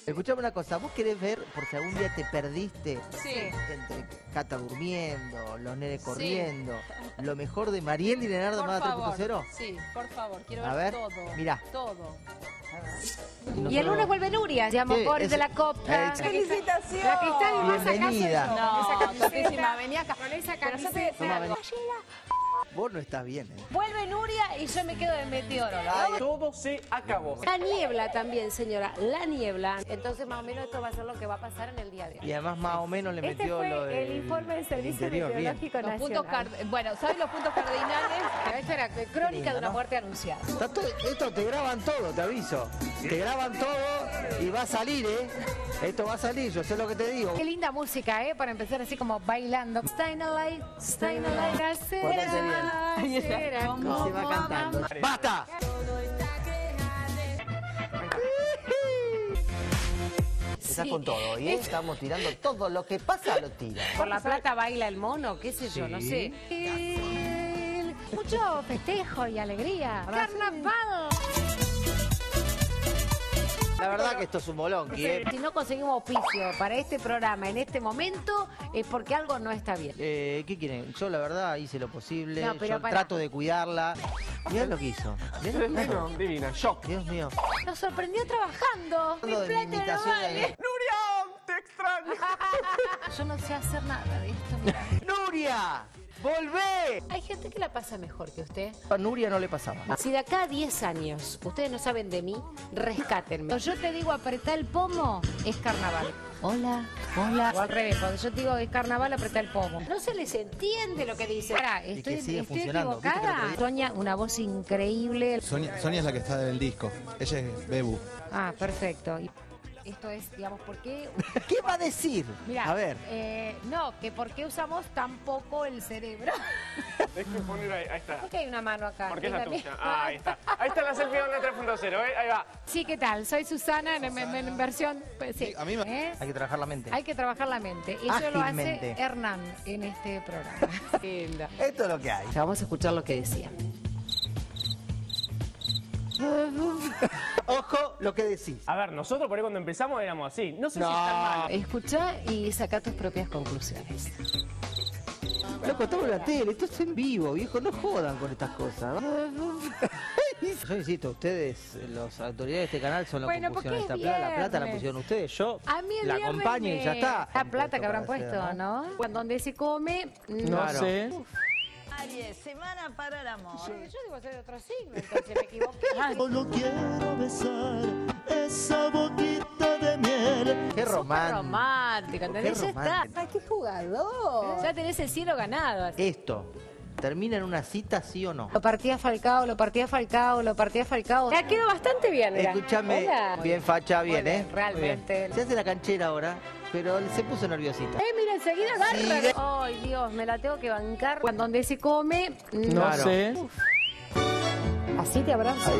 Escuchame una cosa, ¿vos querés ver, por si algún día te perdiste entre Cata durmiendo, los nenes corriendo, lo mejor de Mariel y Leonardo Mada 3.0? Sí, por favor, quiero A ver ver, todo. mirá. Todo. Y el lunes vuelve Nuria. Llamo por de la copa. ¡Felicitaciones! La que está más Bienvenida. No, esa camiseta. topísima, venía acá. Con esa Pero yo te camiseta. decía algo. Vos no estás bien, ¿eh? Vuelve Nuria y yo me quedo de meteorólogo. Todo se acabó. La niebla también, señora, la niebla. Entonces, más o menos, esto va a ser lo que va a pasar en el día de hoy. Y además más o menos le Este metió fue lo del el informe del Servicio interior, bien. Meteorológico Los puntos Nacional. bueno, ¿sabes los puntos cardinales? Esto era crónica lindo, de una ¿no? muerte anunciada. Esto te graban todo, te aviso. Te graban todo y va a salir, ¿eh? Esto va a salir, yo sé lo que te digo. Qué linda música, ¿eh? Para empezar así como bailando. Staying alive, staying alive. Pórtate bien. ¿Cómo Se va cantando. ¡Basta! Estás con todo, ¿eh? Estamos tirando todo lo que pasa, lo tira. Por la plata baila el mono, qué sé yo, no sé. Mucho festejo y alegría. ¡Carnaval! La verdad que esto es un bolonqui, ¿eh? Si no conseguimos auspicio para este programa en este momento, es porque algo no está bien. ¿Qué quieren? Yo la verdad hice lo posible, No, pero yo pará. trato de cuidarla. Mirá lo que hizo. Mirá lo que hizo. Divina, shock. Dios mío. Nos sorprendió trabajando. Hablando de mi imitación de- ¡Nuria! ¡Te extraño! Yo no sé hacer nada de esto. Mira. ¡Nuria! ¡Volvé! Hay gente que la pasa mejor que usted. A Nuria no le pasaba. Si de acá a 10 años ustedes no saben de mí, rescátenme. Cuando yo te digo apretá el pomo, es carnaval. Hola, hola. O al revés, cuando yo te digo es carnaval, apretá el pomo. No se les entiende lo que dice. Pará, que estoy sigue funcionando. ¿Viste que equivocada. el otro día- Sonia, una voz increíble. Sonia es la que está del disco. Ella es Bebu. Ah, perfecto. Y esto es, digamos, ¿por qué? ¿Qué va a decir? Mira, A ver. no, que por qué usamos tan poco el cerebro. Déjame poner ahí está. ¿Por qué hay una mano acá? Porque es la ¿Quién tuya. Ah, ahí está. Ahí está la selfie onda 3.0, ¿eh? Ahí va. Sí, ¿qué tal? Soy Susana en versión... Pues, sí. Sí, a mí me- ¿Eh? Hay que trabajar la mente. Hay que trabajar la mente. Eso lo hace Ágilmente. Hernán en este programa. Linda. Esto es lo que hay. Ya vamos a escuchar lo que decía. Ojo lo que decís. A ver, nosotros por ahí cuando empezamos éramos así. No sé si está mal. Escucha y saca tus propias conclusiones. Loco, estamos en la tele, esto es en vivo, viejo, no jodan con estas cosas. Yo insisto, ustedes, las autoridades de este canal son los Bueno, que pusieron porque esta es plata. La plata la viernes. pusieron ustedes, yo A mí el la viernes acompaño y ya está. La plata que habrán Para hacer, puesto, ¿no? Cuando donde se come... Claro. sé. Aries, semana para el amor. Yo debo ser de otro signo, entonces me equivoqué. Solo quiero besar esa boquita de miel. Qué Súper romántico. romántico, ¿entendés? Qué Ya está. romántico. Ay, qué jugador. Ya tenés el cielo ganado. así. Esto, ¿termina en una cita, sí o no? Lo partía Falcao, lo partía Falcao, lo partía Falcao. Ya quedó bastante bien, mira. Escúchame, Hola. bien facha, Muy bien, bien, ¿eh? realmente. Muy bien. Se hace la canchera ahora, pero se puso nerviosita. Mira, enseguida Sigue. agarra. Ay, Dios, me la tengo que bancar. Cuando donde se come... No. Claro. sé. Así te abrazo.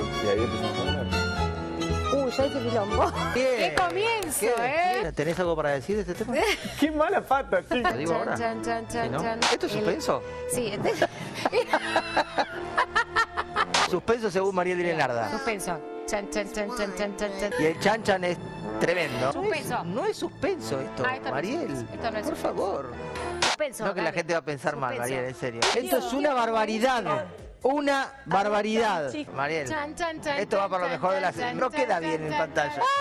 Uy, ya hice quilombo. ¿Qué? ¡Qué comienzo, eh! ¿Tenés algo para decir de este tema? Qué mala pata, chicos. Lo digo ahora. Chan, chan, chan, ¿Sí, no? chan. ¿Esto es suspenso? Sí, Suspenso según María de Leonardo. suspenso. Chan, chan, chan, chan, chan, chan, chan. Y el chanchan es tremendo. Suspenso. No es suspenso esto, Ah, esto no es Mariel. suspenso. Esto no es por suspenso. favor. Suspenso. No que la dale. gente va a pensar mal, Suspenso. Mariel, en serio. Esto es una barbaridad. Una barbaridad. Mariel. Chan, chan, chan, Esto va para lo chan, mejor de la chan, serie. chan, No queda chan, bien en chan, pantalla. chan.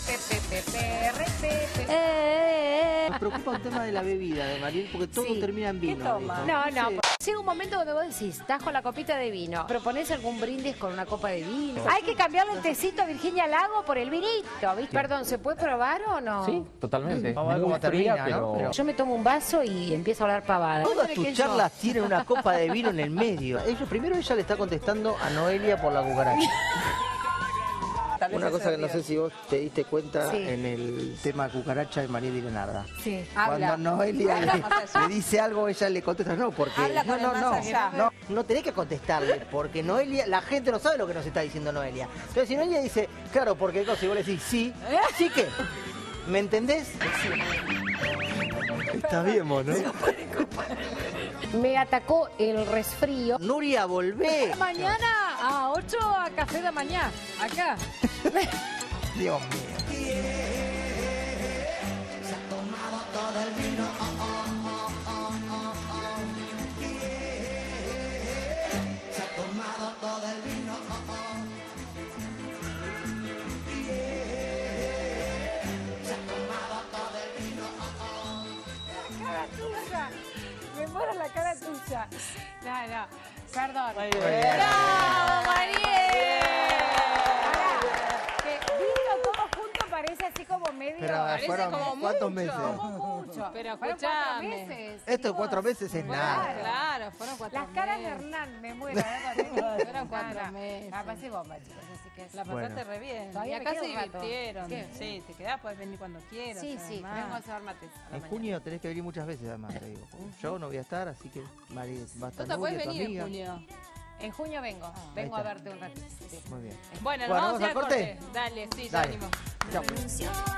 Nos preocupa el tema de la bebida de Mariel porque todo Sí. termina en vino. toma? dijo. No, no. Llega un momento donde vos decís, estás con la copita de vino, proponés algún brindis con una copa de vino. Hay que cambiarle el tecito a Virginia Lago por el vinito, ¿viste? Perdón, ¿se puede probar o no? Sí, totalmente. Vamos a ver Muy cómo fría, termina, ¿no? Pero- Yo me tomo un vaso y empiezo a hablar pavada. Todas tus charlas tienen una copa de vino en el medio. Primero ella le está contestando a Noelia por la cucaracha. Una cosa que no sé si vos te diste cuenta Sí. en el tema cucaracha de María de Leonardo. Sí, Cuando habla. Noelia Habla más allá. le dice algo, ella le contesta, no, porque Habla con el más allá. no tenés que contestarle, porque Noelia, la gente no sabe lo que nos está diciendo Noelia. Entonces si Noelia dice, claro, porque si vos le decís sí, ¿sí qué? ¿Me entendés? Está bien, vos, ¿no? Me atacó el resfrío. Nuria, volvé. Mañana a 8 a café de mañana. Acá. Dios mío. No, perdón. Muy bien. ¡Bravo, Mariel! Que visto todo junto parece así como medio... Pero fueron como ¿cuántos mucho. meses? mucho. Pero Fueron 4 escuchame. meses. Esto de 4 meses es nada. Claro, fueron 4 Las meses. caras de Hernán, me muero. Fueron 4 meses. La pasé bomba, chicos, así que... La pasaste Bueno. re bien. Todavía Y me acá queda se un rato. divirtieron. ¿Qué? Sí, te quedás, puedes venir cuando quieras. Sí, además. vengo a hacer mates. a la En mañana. junio tenés que venir muchas veces además, te digo. Yo no voy a estar, así que Mari va a estar Tota, Nuria, puedes tu venir en amiga. junio. En junio vengo. Vengo ahí a está. verte un ratito. Sí. Muy bien. Bueno, nos Bueno, vamos a ir al corte. corte. Dale, sí, ya Dale. venimos. Chao.